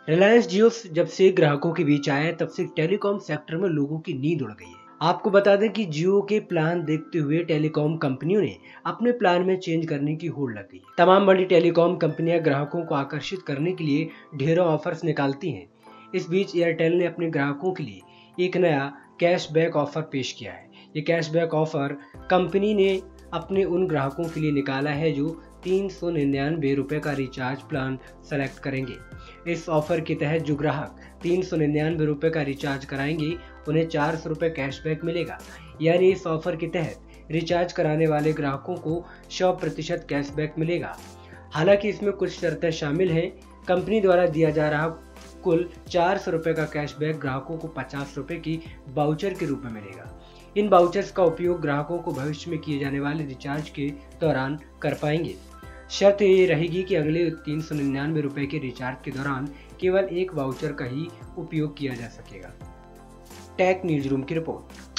रिलायंस जियो जब से ग्राहकों के बीच आया है, तब से टेलीकॉम सेक्टर में लोगों की नींद उड़ गई है। आपको बता दें कि जियो के प्लान देखते हुए टेलीकॉम कंपनियों ने अपने प्लान में चेंज करने की होड़ लग गई है। तमाम बड़ी टेलीकॉम कंपनियां ग्राहकों को आकर्षित करने के लिए ढेरों ऑफर्स निकालती हैं। इस बीच एयरटेल ने अपने ग्राहकों के लिए एक नया कैशबैक ऑफर पेश किया है। ये कैशबैक ऑफर कंपनी ने अपने उन ग्राहकों के लिए निकाला है जो 399 रुपए का रिचार्ज प्लान सेलेक्ट करेंगे। इस ऑफर के तहत जो ग्राहक 399 रुपए का रिचार्ज कराएंगे उन्हें 400 रुपए कैशबैक मिलेगा। यानी इस ऑफर के तहत रिचार्ज कराने वाले ग्राहकों को 100% कैशबैक मिलेगा। हालांकि इसमें कुछ शर्तें शामिल हैं। कंपनी द्वारा दिया जा रहा कुल 400 रुपए का कैशबैक ग्राहकों को 50 रुपए की वाउचर के रूप में मिलेगा। इन वाउचर्स का उपयोग ग्राहकों को भविष्य में किए जाने वाले रिचार्ज के दौरान कर पाएंगे। शर्त ये रहेगी कि अगले 399 रुपए के रिचार्ज के दौरान केवल एक वाउचर का ही उपयोग किया जा सकेगा। टेक न्यूज रूम की रिपोर्ट।